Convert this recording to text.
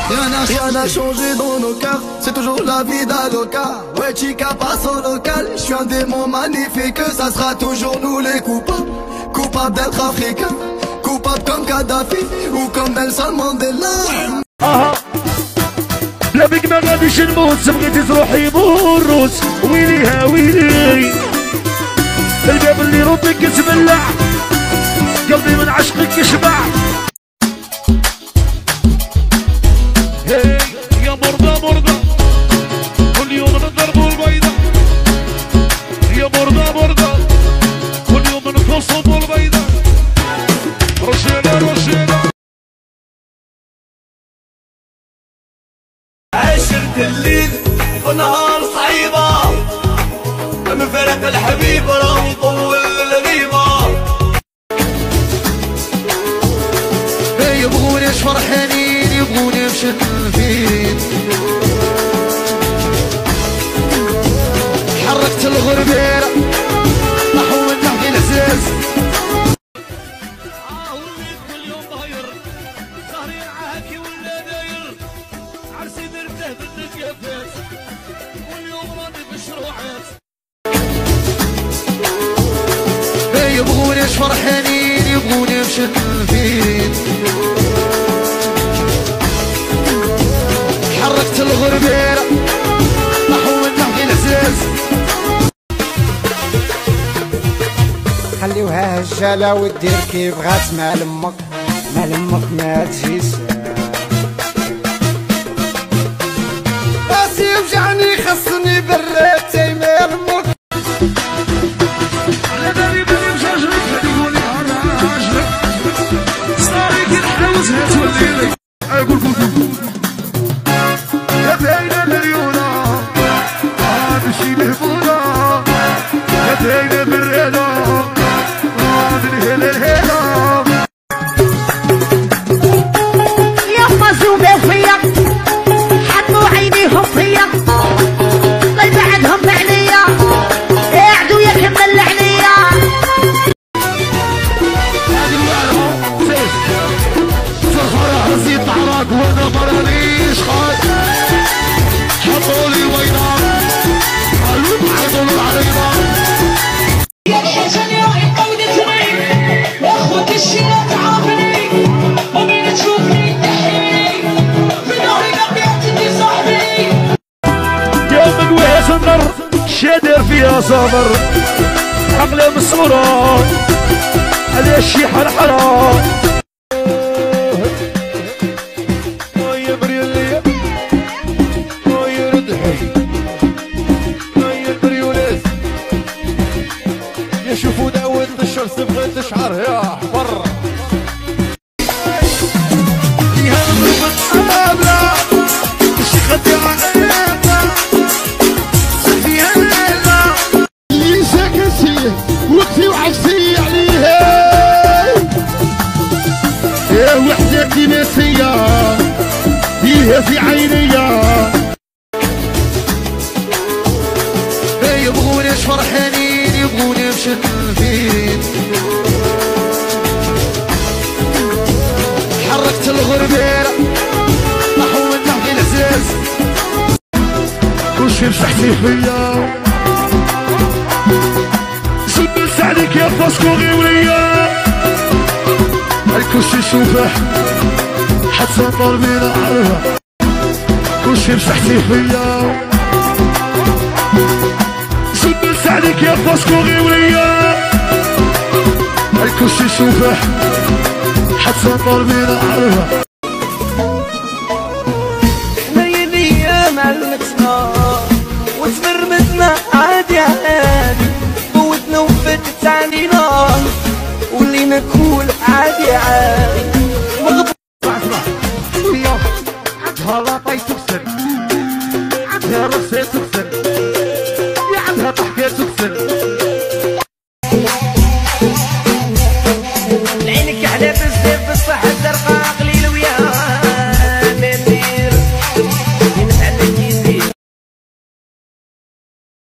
Rien n'a changé dans nos cœurs, c'est toujours la vie d'Aloca. Ouais, Chica passe au local, je suis un démon magnifique. Ça sera toujours nous les coupables, coupables d'être africains, coupables comme Kadhafi ou comme Nelson Mandela. لا بك ما غاديش نموت، بغيتي تروحي بوروس. ويلي ها ويلي الباب اللي ربك يتبلع، قلبي من عشقك يشبع. يا مرضى مرضى كل يوم نضربوا البيضة، يا مرضى مرضى كل يوم نقصوا البيضة. رجالة رجالة عشرة الليل ونهار صعيبة، مفارق الحبيب راه يطول الغيبة. يبغوني فرحانين، يبغوني مشتفين، حركت الغربيرة طاحوا من تحت العزاز. وليت كل يوم ضاير، سهري عهكي ولا داير، عرسي درته بالنقافات، واليوم راني بشروعات. يبغوني فرحانين، يبغوني مشتفين، حركت الغربيرة طاحوا من تحت العزاز. خليوها هجالة ودير كي بغات مع لمك، مع لمك ما تجيش. راسي يوجعني خصني براتي مع لمك. على بالي بلي مشاجرك تقولي عراجلك، صاري كي نحوزها توليلي. اقول يا باينة العيونة ماشي لهبونة، يا باينة بالرياضة يا مزومة فيا، حطوا عينيهم فيا، الله يبعدهم عليا، قعدوا يكمل عليا. فرح رزيت عراق وانا مرانيش خايف، حطوا لي وينه قالوا عرضوا العريضة. يا الحاجة اللي راهي قودتني، واخوك الشيلة تعرفني، ومين تشوفني تحيني، في نهري لقيتني صاحبي. يوم قويس النار شادر فيها صبر، عقلي بالصورة على الشي حرحرة. يا بريولي يا ردحي يا البريولات، يا شوفوا داود الشمس بغيت تشعر يا حمر. يا ضربة حبابلة شي خدي عقلها يا ليلى اللي ساكنتي وقتي وعكسي عليها، يا وحدتي ناسية فيها في عينيا. يبغوني فرحانين، يبغوني مشتفين، حركت الغربيرة طاحوا من تحت العزاز. كلشي مسحتي فيا، سبلت عليك يا فاسكو غيوليا، الكلشي شوفه حتى النار بينا عرفه. كلشي مسحتي فيا، سبلت عليك يا فاسكو غيوليا، الكلشي شوفه حتى النار بينا عرفه. حنينية معلمتنا وتمرمتنا عادي عادي، فوتنا وفاتت علينا.